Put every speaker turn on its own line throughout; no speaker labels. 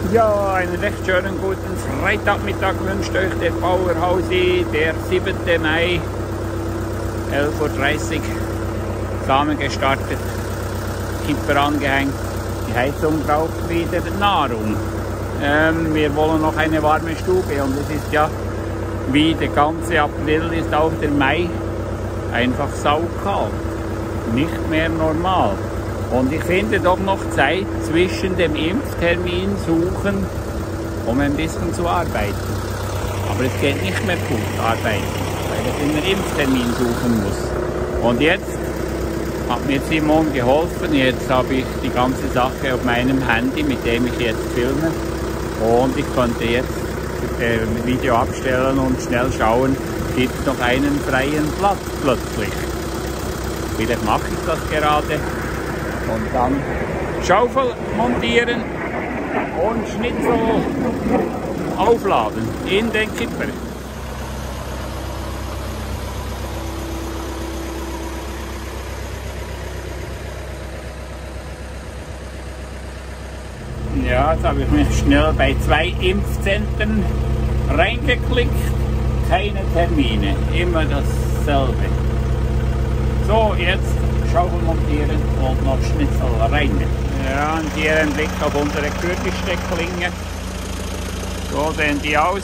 Ja, einen recht schönen guten Freitagmittag wünscht euch der Bauer Housi, der 7. Mai, 11:30 Uhr, Samen gestartet, Kipper angehängt, die Heizung braucht wieder Nahrung. Wir wollen noch eine warme Stube und es ist ja, wie der ganze April ist auch der Mai, einfach saukalt, nicht mehr normal. Und ich finde doch noch Zeit zwischen dem Impftermin suchen, um ein bisschen zu arbeiten. Aber es geht nicht mehr gut arbeiten, weil ich einen Impftermin suchen muss. Und jetzt hat mir Simon geholfen. Jetzt habe ich die ganze Sache auf meinem Handy, mit dem ich jetzt filme. Und ich konnte jetzt das Video abstellen und schnell schauen, gibt es noch einen freien Platz plötzlich. Vielleicht mache ich das gerade. Und dann Schaufel montieren und Schnitzel aufladen in den Kipper. Ja, jetzt habe ich mich schnell bei 2 Impfzentren reingeklickt. Keine Termine, immer dasselbe. So, jetzt Schaufel montieren und noch Schnitzel rein. Ja, und hier ein Blick auf unsere Kürbisstecklinge. So sehen die aus.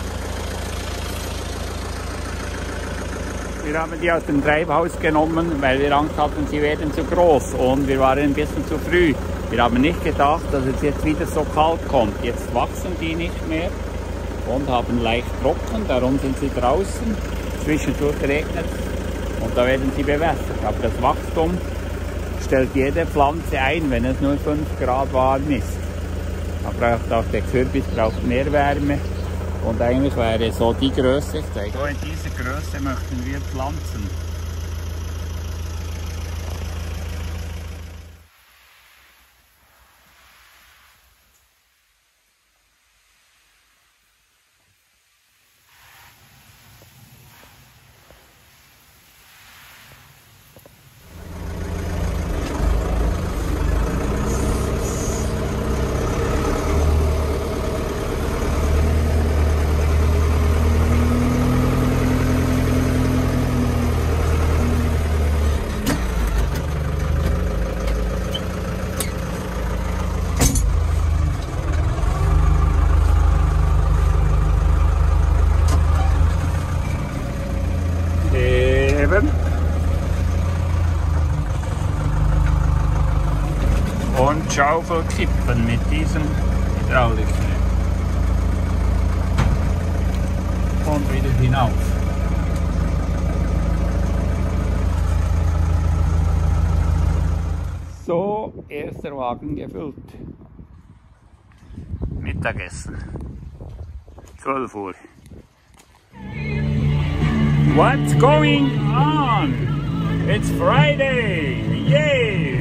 Wir haben die aus dem Treibhaus genommen, weil wir Angst hatten, sie werden zu groß und wir waren ein bisschen zu früh. Wir haben nicht gedacht, dass es jetzt wieder so kalt kommt. Jetzt wachsen die nicht mehr und haben leicht trocken, darum sind sie draußen. Zwischendurch regnet es. Und da werden sie bewässert. Aber das Wachstum stellt jede Pflanze ein, wenn es nur 5 Grad warm ist. Aber auch der Kürbis braucht mehr Wärme. Und eigentlich wäre so die Größe, ich zeige euch, in dieser Größe möchten wir pflanzen. Und Schaufel kippen mit diesem Hydraulik. Und wieder hinauf. So, erster Wagen gefüllt. Mittagessen. 12 Uhr. What's going on? It's Friday! Yay!